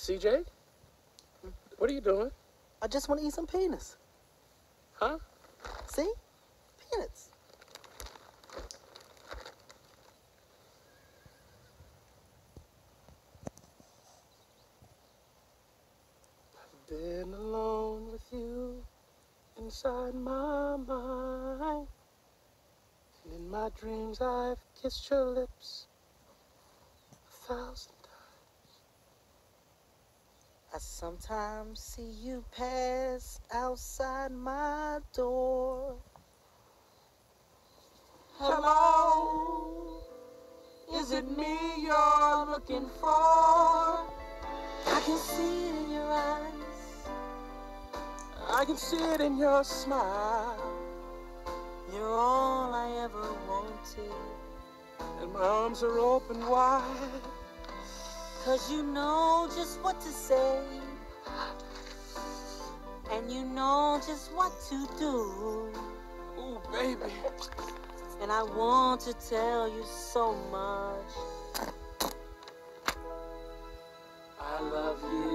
CJ? What are you doing? I just want to eat some peanuts. Huh? See? Peanuts. I've been alone with you inside my mind. And in my dreams I've kissed your lips 1,000 times. I sometimes see you pass outside my door. Hello, is it me you're looking for? I can see it in your eyes. I can see it in your smile. You're all I ever wanted. And my arms are open wide. 'Cause you know just what to say. And you know just what to do. Ooh, baby. And I want to tell you so much. I love you.